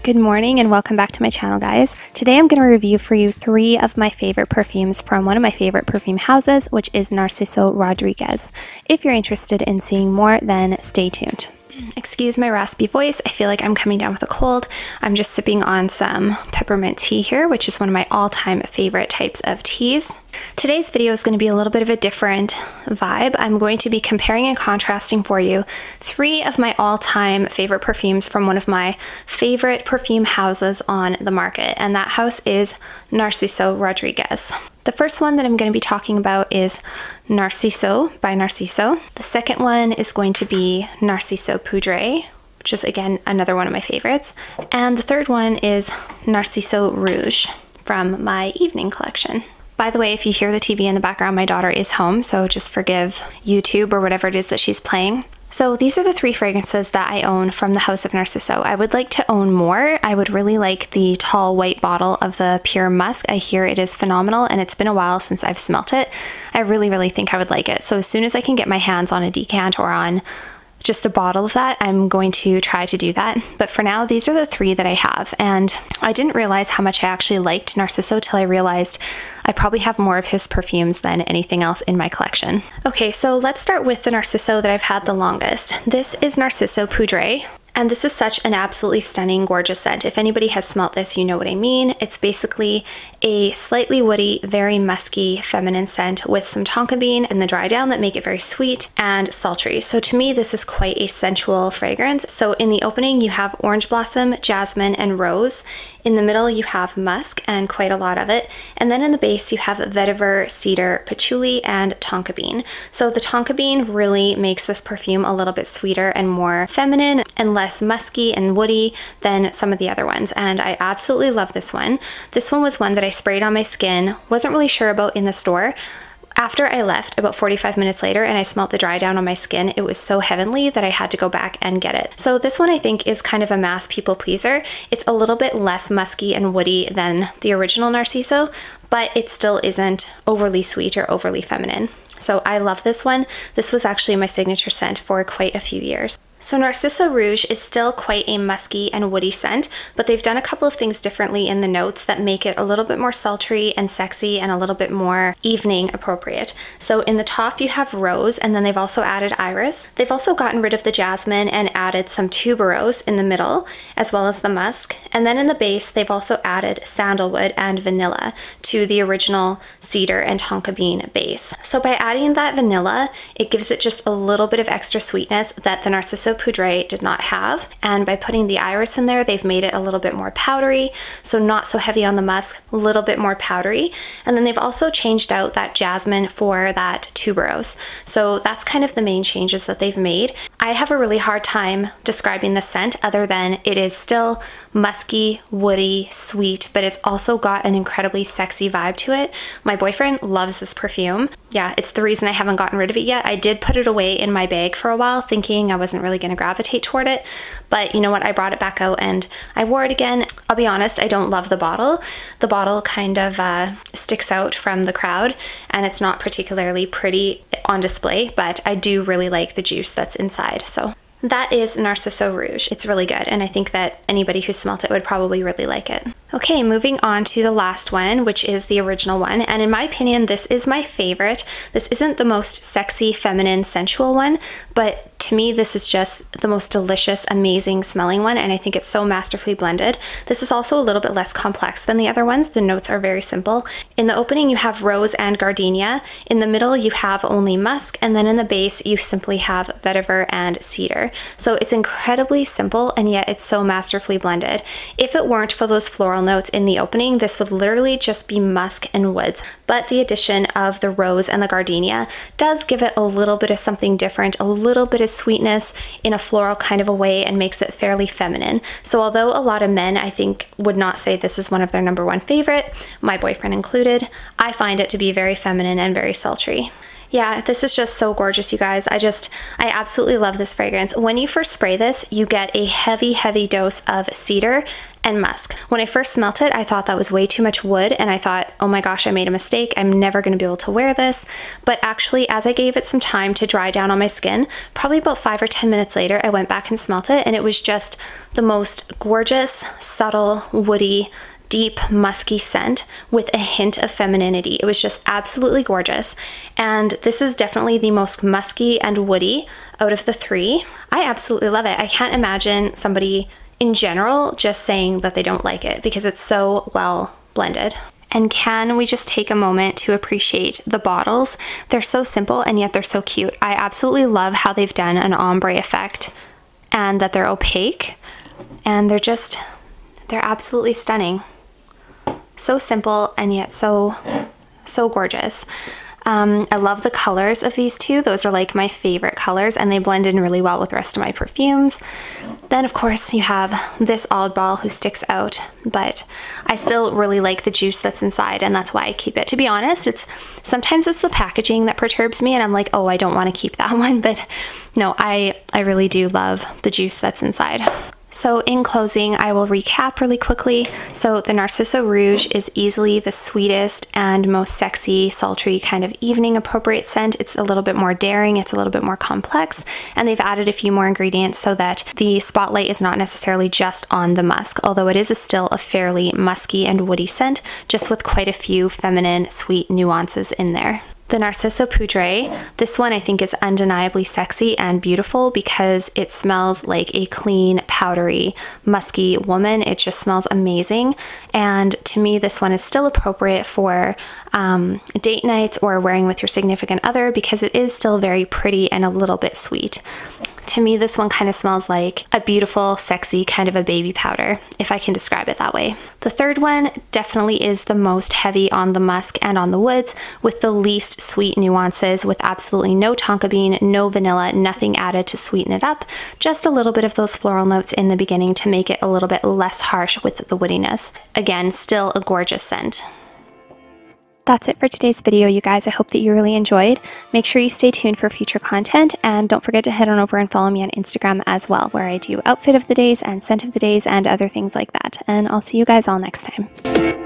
Good morning and welcome back to my channel, guys. Today I'm going to review for you 3 of my favorite perfumes from one of my favorite perfume houses, which is Narciso Rodriguez. If you're interested in seeing more, then stay tuned. Excuse my raspy voice. I feel like I'm coming down with a cold. I'm just sipping on some peppermint tea here, which is one of my all-time favorite types of teas. Today's video is going to be a little bit of a different vibe. I'm going to be comparing and contrasting for you 3 of my all-time favorite perfumes from one of my favorite perfume houses on the market, and that house is Narciso Rodriguez. The first one that I'm going to be talking about is Narciso by Narciso. The second one is going to be Narciso Poudre, which is again another one of my favorites. And the third one is Narciso Rouge from my evening collection. By the way, if you hear the TV in the background, my daughter is home, so just forgive YouTube or whatever it is that she's playing. So these are the 3 fragrances that I own from the House of Narciso. I would like to own more. I would really like the tall white bottle of the Pure Musk. I hear it is phenomenal and it's been a while since I've smelt it. I really think I would like it. So as soon as I can get my hands on a decant or on just a bottle of that, I'm going to try to do that. But for now, these are the 3 that I have. And I didn't realize how much I actually liked Narciso till I realized I probably have more of his perfumes than anything else in my collection. Okay, so let's start with the Narciso that I've had the longest. This is Narciso Poudre. And this is such an absolutely stunning, gorgeous scent. If anybody has smelt this, you know what I mean. It's basically a slightly woody, very musky, feminine scent with some tonka bean in the dry down that make it very sweet and sultry. So to me, this is quite a sensual fragrance. So in the opening, you have orange blossom, jasmine, and rose. In the middle, you have musk and quite a lot of it. And then in the base, you have vetiver, cedar, patchouli, and tonka bean. So the tonka bean really makes this perfume a little bit sweeter and more feminine and less musky and woody than some of the other ones. And I absolutely love this one. This one was one that I sprayed on my skin, wasn't really sure about in the store. After I left, about 45 minutes later, and I smelled the dry down on my skin, it was so heavenly that I had to go back and get it. So this one I think is kind of a mass people pleaser. It's a little bit less musky and woody than the original Narciso, but it still isn't overly sweet or overly feminine. So I love this one. This was actually my signature scent for quite a few years. So Narciso Rouge is still quite a musky and woody scent, but they've done a couple of things differently in the notes that make it a little bit more sultry and sexy and a little bit more evening appropriate. So in the top you have rose, and then they've also added iris. They've also gotten rid of the jasmine and added some tuberose in the middle, as well as the musk. And then in the base, they've also added sandalwood and vanilla to the original cedar and tonka bean base. So by adding that vanilla, it gives it just a little bit of extra sweetness that the Narciso Poudre did not have, and by putting the iris in there, they've made it a little bit more powdery, so not so heavy on the musk, a little bit more powdery. And then they've also changed out that jasmine for that tuberose. So that's kind of the main changes that they've made. I have a really hard time describing the scent other than it is still musky, woody, sweet, but it's also got an incredibly sexy vibe to it. My boyfriend loves this perfume. Yeah, it's the reason I haven't gotten rid of it yet. I did put it away in my bag for a while thinking I wasn't really going to gravitate toward it, but you know what, I brought it back out and I wore it again. I'll be honest, I don't love the bottle. The bottle kind of sticks out from the crowd and it's not particularly pretty on display, but I do really like the juice that's inside. So that is Narciso Rouge. It's really good, and I think that anybody who smelt it would probably really like it. Okay, moving on to the last one, which is the original one, and in my opinion, this is my favorite. This isn't the most sexy, feminine, sensual one, but to me, this is just the most delicious, amazing smelling one, and I think it's so masterfully blended. This is also a little bit less complex than the other ones. The notes are very simple. In the opening, you have rose and gardenia. In the middle, you have only musk, and then in the base, you simply have vetiver and cedar. So it's incredibly simple, and yet it's so masterfully blended. If it weren't for those floral notes in the opening, this would literally just be musk and woods, but the addition of the rose and the gardenia does give it a little bit of something different, a little bit of sweetness in a floral kind of a way, and makes it fairly feminine. So although a lot of men, I think, would not say this is one of their #1 favorite, my boyfriend included, I find it to be very feminine and very sultry. Yeah, this is just so gorgeous, you guys. I absolutely love this fragrance. When you first spray this, you get a heavy, heavy dose of cedar and musk. When I first smelt it, I thought that was way too much wood, and I thought, oh my gosh, I made a mistake. I'm never gonna be able to wear this. But actually, as I gave it some time to dry down on my skin, probably about 5 or 10 minutes later, I went back and smelt it, and it was just the most gorgeous, subtle, woody, deep, musky scent with a hint of femininity. It was just absolutely gorgeous. And this is definitely the most musky and woody out of the three. I absolutely love it. I can't imagine somebody in general just saying that they don't like it because it's so well blended. And can we just take a moment to appreciate the bottles? They're so simple and yet they're so cute. I absolutely love how they've done an ombre effect and that they're opaque, and they're absolutely stunning. So simple and yet so gorgeous. I love the colors of these two. Those are like my favorite colors, and they blend in really well with the rest of my perfumes. Then of course you have this oddball who sticks out, but I still really like the juice that's inside, and that's why I keep it. To be honest, sometimes it's the packaging that perturbs me, and I'm like, oh, I don't want to keep that one, but no, I really do love the juice that's inside. So in closing, I will recap really quickly. So the Narciso Rouge is easily the sweetest and most sexy, sultry kind of evening appropriate scent. It's a little bit more daring, it's a little bit more complex, and they've added a few more ingredients so that the spotlight is not necessarily just on the musk, although it is still a fairly musky and woody scent, just with quite a few feminine, sweet nuances in there. The Narciso Poudre, this one I think is undeniably sexy and beautiful because it smells like a clean, powdery, musky woman. It just smells amazing. And to me, this one is still appropriate for date nights or wearing with your significant other because it is still very pretty and a little bit sweet. To me, this one kind of smells like a beautiful, sexy kind of a baby powder, if I can describe it that way. The third one definitely is the most heavy on the musk and on the woods, with the least sweet nuances, with absolutely no tonka bean, no vanilla, nothing added to sweeten it up, just a little bit of those floral notes in the beginning to make it a little bit less harsh with the woodiness. Again, still a gorgeous scent. That's it for today's video, you guys. I hope that you really enjoyed. Make sure you stay tuned for future content, and don't forget to head on over and follow me on Instagram as well, where I do outfit of the days and scent of the days and other things like that. And I'll see you guys all next time.